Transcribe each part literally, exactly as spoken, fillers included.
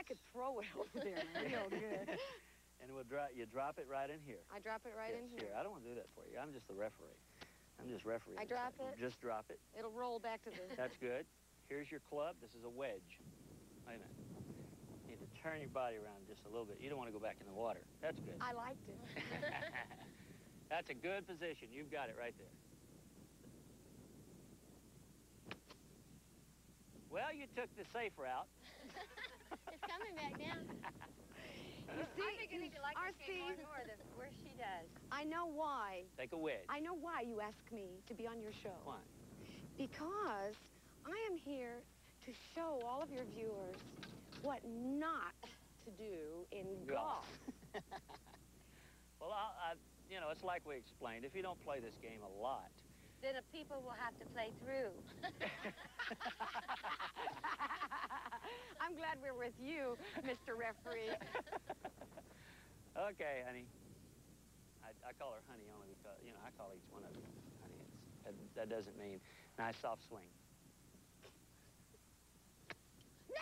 could throw it over there real good. And we'll drop, you drop it right in here. I drop it right yes, in here. here. I don't want to do that for you. I'm just the referee. I'm just referee. I drop it? Just drop it. It'll roll back to the... That's good. Here's your club. This is a wedge. Wait a minute. You need to turn your body around just a little bit. You don't want to go back in the water. That's good. I liked it. That's a good position. You've got it right there. Well, you took the safe route. It's coming back down. You see, I'm beginning to like our this game more Steve, and more the worse she does. I know why. Take a wedge. I know why you asked me to be on your show. Why? Because I am here to show all of your viewers what not to do in golf. Well, I, I, you know, it's like we explained. If you don't play this game a lot, then the people will have to play through. I'm glad we're with you, Mister Referee. Okay, honey. I, I call her honey only because, you know, I call each one of you honey. It's, that, that doesn't mean nice soft swing. No!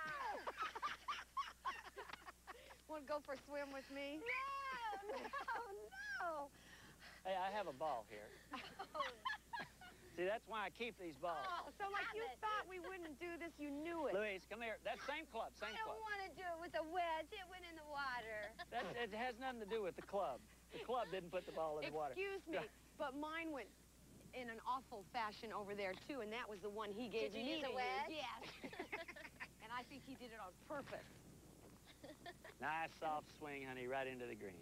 Want to go for a swim with me? No, no, no. Hey, I have a ball here. Oh. See, that's why I keep these balls. Oh, so like you it. thought we wouldn't do this, you knew it. Louise, come here. That same club, same I don't club. want to do it with a wedge. It went in the water. That, it has nothing to do with the club. The club didn't put the ball in the water. Excuse me, but mine went in an awful fashion over there, too, and that was the one he gave Did you me use a to wedge? Yes. And I think he did it on purpose. Nice soft swing, honey, right into the green.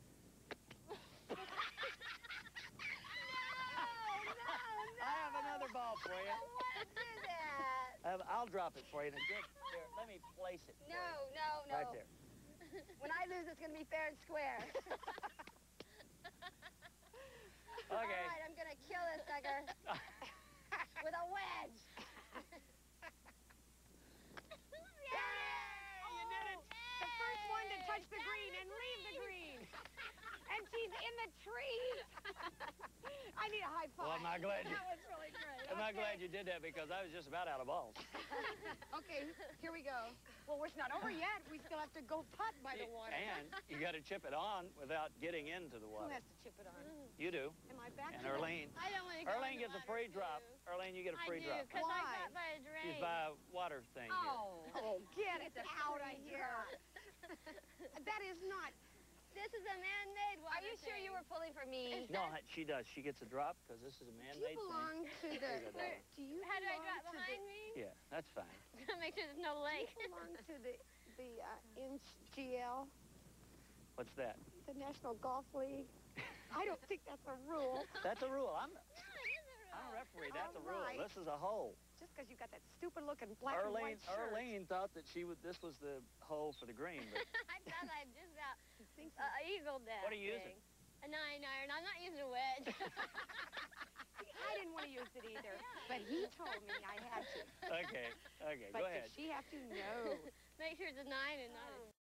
I have another ball for you. I don't want to do that. I have, I'll drop it for you. Now, get, here, let me place it for No, you. no, no. Right there. When I lose, it's going to be fair and square. Okay. All right, I'm going to kill this sucker with a wedge. Yay! You did it! The first one to touch the green and leave the green. And she's in the tree. I need a high five. Well, I'm not glad you, That was really great. I'm not glad you did that because I was just about out of balls. Okay, here we go. Well, it's not over yet. We still have to go putt by the water. And you got to chip it on without getting into the Who water. has to chip it on? You do. Am I back And to Irlene. I don't want to go Irlene in the gets a water, free too. drop. Irlene, you get a free I do, drop. because Why? I got by a drain. She's by a water thing here. Oh, oh, get it It's a out of free here. That is not... This is a man-made water Are you sure thing. you were pulling for me? No, she does. She gets a drop because this is a Do man-made you belong thing. to the... Where- Do you How do I belong drop to behind the, me? Yeah, that's fine. Make sure there's no lake. Do you belong to the, the uh, N G L, What's that? the National Golf League? I don't think that's a rule. That's a rule. I'm, No, it is a I'm a rule. referee. That's All a rule. right. This is a hole. Just because you got that stupid-looking black and Irlene, white shirt. Irlene thought that she would. This was the hole for the green. But I thought I just about She thinks so. uh, eagled that What are you thing. using? A nine iron. I'm not using a wedge. I didn't want to use it either, but he told me I had to. okay, okay, But go does ahead. she have to? No. Make sure it's a nine and not a